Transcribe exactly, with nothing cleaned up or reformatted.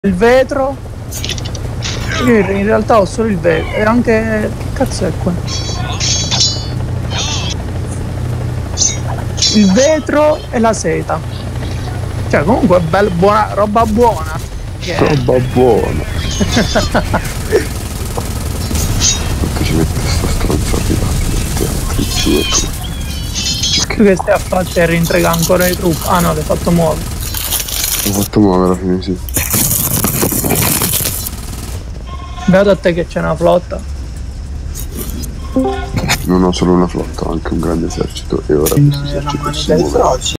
il vetro. Io in realtà ho solo il vetro e anche... che cazzo è qua? Il vetro e la seta. Cioè comunque è bella, buona, roba buona. Yeah. Roba buona. Perché ci mette sta stronzata di tu che stai a fare a rintregare ancora i trucchi? Ah no, l'hai fatto muovere. L'ho fatto muovere alla fine, sì. Beato a te che c'è una flotta. Non ho solo una flotta, ho anche un grande esercito e ora questo esercito si muove.